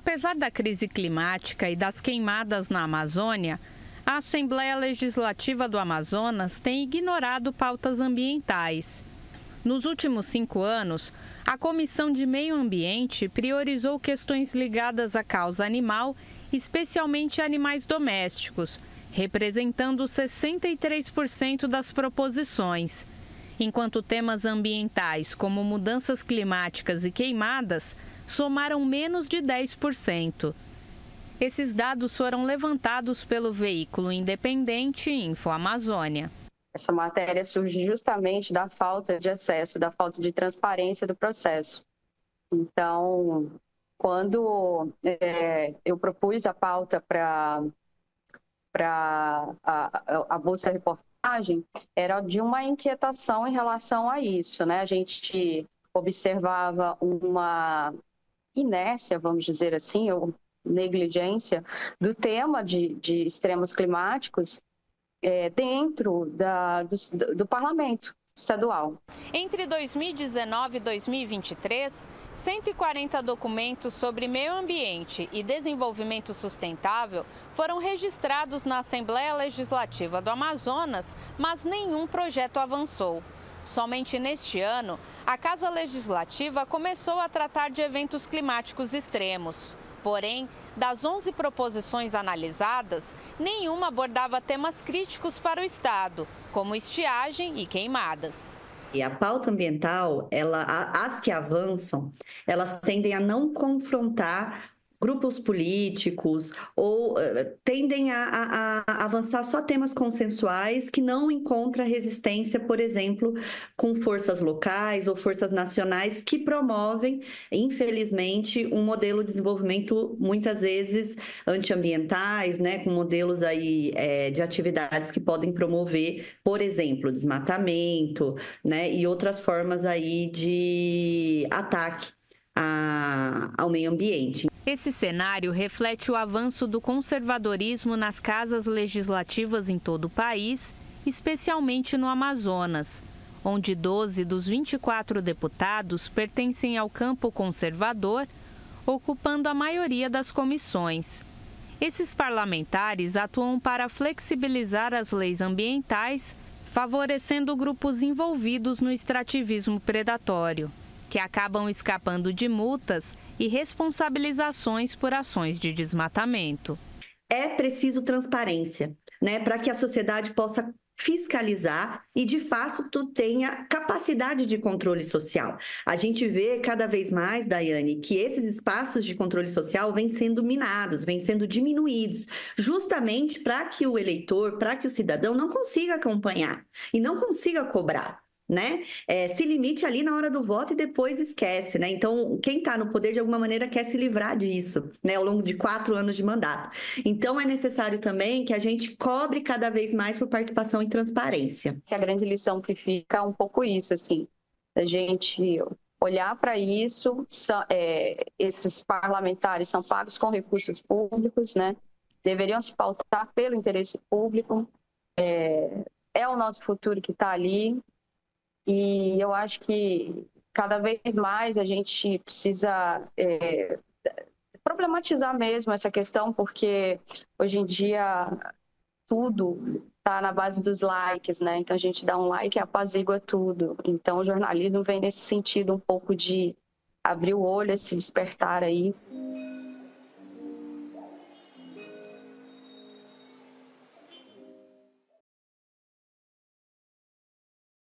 Apesar da crise climática e das queimadas na Amazônia, a Assembleia Legislativa do Amazonas tem ignorado pautas ambientais. Nos últimos 5 anos, a Comissão de Meio Ambiente priorizou questões ligadas à causa animal, especialmente animais domésticos, representando 63% das proposições, enquanto temas ambientais como mudanças climáticas e queimadas somaram menos de 10%. Esses dados foram levantados pelo veículo independente InfoAmazônia. Essa matéria surge justamente da falta de acesso, da falta de transparência do processo. Então, quando eu propus a pauta para a Bolsa Reportagem, era de uma inquietação em relação a isso, né? A gente observava uma inércia, vamos dizer assim, ou negligência do tema de extremos climáticos dentro do parlamento estadual. Entre 2019 e 2023, 140 documentos sobre meio ambiente e desenvolvimento sustentável foram registrados na Assembleia Legislativa do Amazonas, mas nenhum projeto avançou. Somente neste ano, a Casa Legislativa começou a tratar de eventos climáticos extremos. Porém, das 11 proposições analisadas, nenhuma abordava temas críticos para o Estado, como estiagem e queimadas. E a pauta ambiental, as que avançam, elas tendem a não confrontar grupos políticos ou tendem a avançar só temas consensuais que não encontram resistência, por exemplo, com forças locais ou forças nacionais que promovem, infelizmente, um modelo de desenvolvimento muitas vezes antiambientais, né, com modelos aí de atividades que podem promover, por exemplo, desmatamento, né, e outras formas aí de ataque ao meio ambiente. Esse cenário reflete o avanço do conservadorismo nas casas legislativas em todo o país, especialmente no Amazonas, onde 12 dos 24 deputados pertencem ao campo conservador, ocupando a maioria das comissões. Esses parlamentares atuam para flexibilizar as leis ambientais, favorecendo grupos envolvidos no extrativismo predatório, que acabam escapando de multas e responsabilizações por ações de desmatamento. É preciso transparência, né, para que a sociedade possa fiscalizar e, de fato, tenha capacidade de controle social. A gente vê cada vez mais, Daiane, que esses espaços de controle social vêm sendo minados, vêm sendo diminuídos, justamente para que o eleitor, para que o cidadão não consiga acompanhar e não consiga cobrar, né? Se limite ali na hora do voto e depois esquece, né? Então, quem está no poder, de alguma maneira, quer se livrar disso, né? Ao longo de 4 anos de mandato. Então, é necessário também que a gente cobre cada vez mais por participação e transparência. A grande lição que fica é um pouco isso, assim, a gente olhar para isso, esses parlamentares são pagos com recursos públicos, né? Deveriam se pautar pelo interesse público, é o nosso futuro que está ali. E eu acho que cada vez mais a gente precisa problematizar mesmo essa questão, porque hoje em dia tudo está na base dos likes, né? Então a gente dá um like e apazigua tudo. Então o jornalismo vem nesse sentido um pouco de abrir o olho, se despertar aí